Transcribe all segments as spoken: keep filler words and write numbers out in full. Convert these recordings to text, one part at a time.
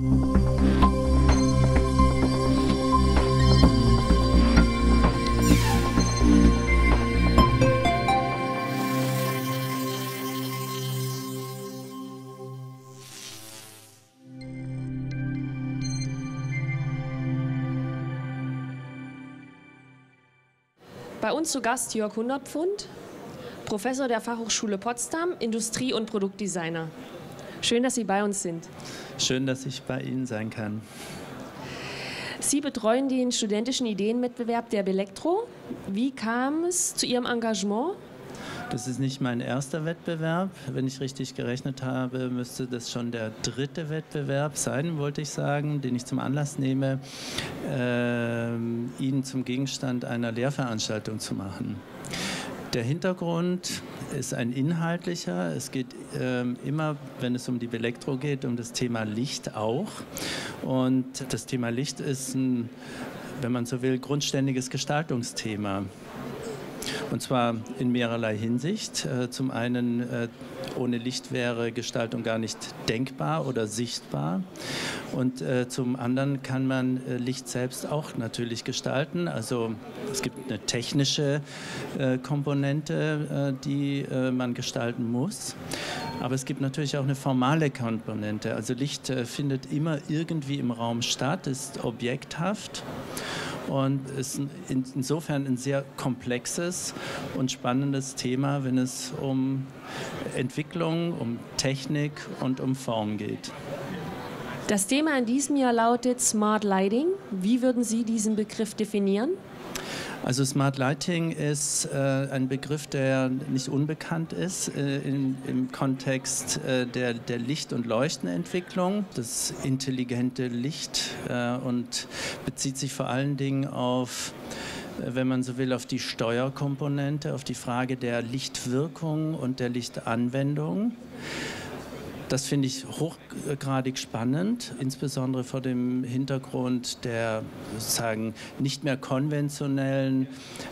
Bei uns zu Gast Jörg Hundertpfund, Professor der Fachhochschule Potsdam, Industrie- und Produktdesigner. Schön, dass Sie bei uns sind. Schön, dass ich bei Ihnen sein kann. Sie betreuen den studentischen Ideenwettbewerb der Belektro. Wie kam es zu Ihrem Engagement? Das ist nicht mein erster Wettbewerb. Wenn ich richtig gerechnet habe, müsste das schon der dritte Wettbewerb sein, wollte ich sagen, den ich zum Anlass nehme, äh, ihn zum Gegenstand einer Lehrveranstaltung zu machen. Der Hintergrund ist ein inhaltlicher. Es geht äh, immer, wenn es um die Belektro geht, um das Thema Licht auch. Und das Thema Licht ist ein, wenn man so will, grundständiges Gestaltungsthema. Und zwar in mehrerlei Hinsicht. Zum einen, ohne Licht wäre Gestaltung gar nicht denkbar oder sichtbar. Und zum anderen kann man Licht selbst auch natürlich gestalten. Also es gibt eine technische Komponente, die man gestalten muss. Aber es gibt natürlich auch eine formale Komponente. Also Licht findet immer irgendwie im Raum statt, ist objekthaft. Und ist insofern ein sehr komplexes und spannendes Thema, wenn es um Entwicklung, um Technik und um Form geht. Das Thema in diesem Jahr lautet Smart Lighting. Wie würden Sie diesen Begriff definieren? Also Smart Lighting ist äh, ein Begriff, der nicht unbekannt ist äh, in, im Kontext äh, der, der Licht- und Leuchtenentwicklung. Das intelligente Licht äh, und bezieht sich vor allen Dingen auf, äh, wenn man so will, auf die Steuerkomponente, auf die Frage der Lichtwirkung und der Lichtanwendung. Das finde ich hochgradig spannend, insbesondere vor dem Hintergrund der sozusagen nicht mehr konventionellen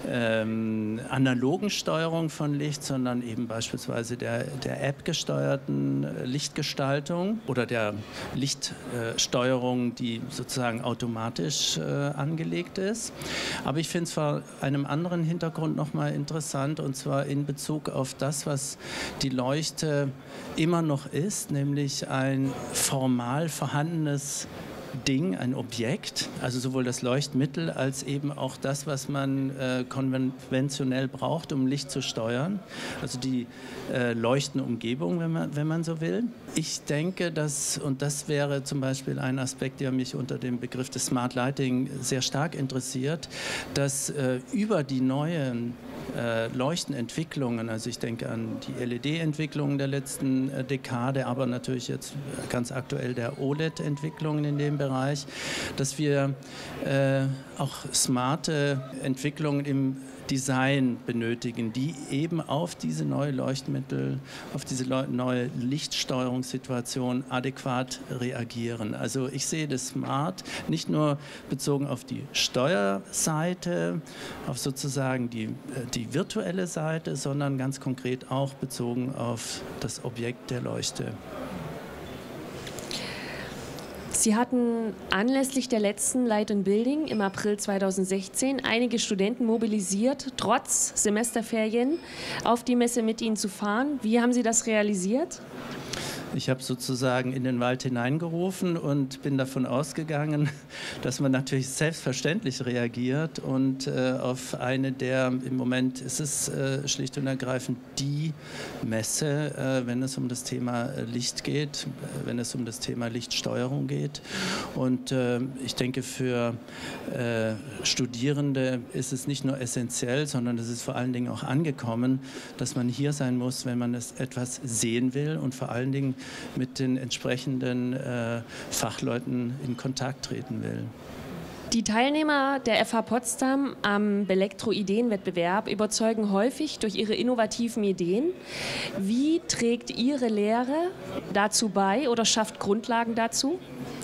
ähm, analogen Steuerung von Licht, sondern eben beispielsweise der, der App-gesteuerten Lichtgestaltung oder der Lichtsteuerung, äh, die sozusagen automatisch äh, angelegt ist. Aber ich finde es vor einem anderen Hintergrund nochmal interessant, und zwar in Bezug auf das, was die Leuchte immer noch ist, nämlich ein formal vorhandenes Ding, ein Objekt, also sowohl das Leuchtmittel als eben auch das, was man äh, konventionell braucht, um Licht zu steuern, also die äh, leuchtende Umgebung, wenn man, wenn man so will. Ich denke, dass, und das wäre zum Beispiel ein Aspekt, der mich unter dem Begriff des Smart Lighting sehr stark interessiert, dass äh, über die neuen äh, Leuchtenentwicklungen, also ich denke an die L E D-Entwicklungen der letzten äh, Dekade, aber natürlich jetzt ganz aktuell der O L E D-Entwicklungen in dem Bereich, dass wir äh, auch smarte Entwicklungen im Design benötigen, die eben auf diese neue Leuchtmittel, auf diese neue Lichtsteuerungssituation adäquat reagieren. Also ich sehe das Smart nicht nur bezogen auf die Steuerseite, auf sozusagen die, die virtuelle Seite, sondern ganz konkret auch bezogen auf das Objekt der Leuchte. Sie hatten anlässlich der letzten Light and Building im April zweitausendsechzehn einige Studenten mobilisiert, trotz Semesterferien auf die Messe mit ihnen zu fahren. Wie haben Sie das realisiert? Ich habe sozusagen in den Wald hineingerufen und bin davon ausgegangen, dass man natürlich selbstverständlich reagiert und äh, auf eine der, im Moment ist es äh, schlicht und ergreifend die Messe, äh, wenn es um das Thema Licht geht, äh, wenn es um das Thema Lichtsteuerung geht. Und äh, ich denke, für äh, Studierende ist es nicht nur essentiell, sondern es ist vor allen Dingen auch angekommen, dass man hier sein muss, wenn man es etwas sehen will und vor allen Dingen mit den entsprechenden äh, Fachleuten in Kontakt treten will. Die Teilnehmer der F H Potsdam am Belektro-Ideenwettbewerb überzeugen häufig durch ihre innovativen Ideen. Wie trägt Ihre Lehre dazu bei oder schafft Grundlagen dazu?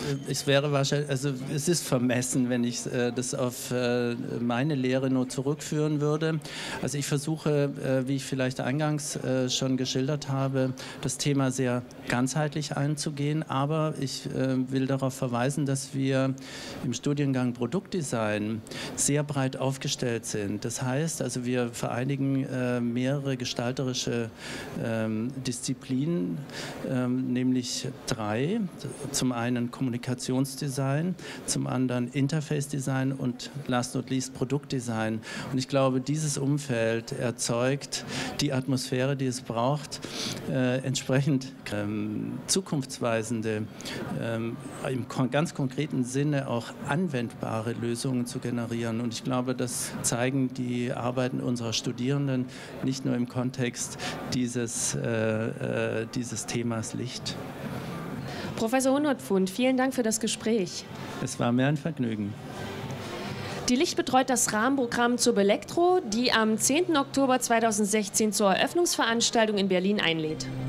es wäre wahrscheinlich, also es ist vermessen, wenn ich äh, das auf äh, meine Lehre nur zurückführen würde. Also ich versuche, äh, wie ich vielleicht eingangs äh, schon geschildert habe, das Thema sehr ganzheitlich einzugehen, aber ich äh, will darauf verweisen, dass wir im Studiengang Produktdesign sehr breit aufgestellt sind. Das heißt, also wir vereinigen äh, mehrere gestalterische ähm, Disziplinen, ähm, nämlich drei. Zum einen Kommunikationsdesign, zum anderen Interface-Design und last not least Produktdesign. Und ich glaube, dieses Umfeld erzeugt die Atmosphäre, die es braucht, äh, entsprechend ähm, zukunftsweisende, ähm, im kon ganz konkreten Sinne auch anwendbare Lösungen zu generieren. Und ich glaube, das zeigen die Arbeiten unserer Studierenden nicht nur im Kontext dieses, äh, äh, dieses Themas Licht. Professor Hundertpfund, vielen Dank für das Gespräch. Es war mir ein Vergnügen. Die Licht betreut das Rahmenprogramm zur Belektro, die am zehnten Oktober zweitausendsechzehn zur Eröffnungsveranstaltung in Berlin einlädt.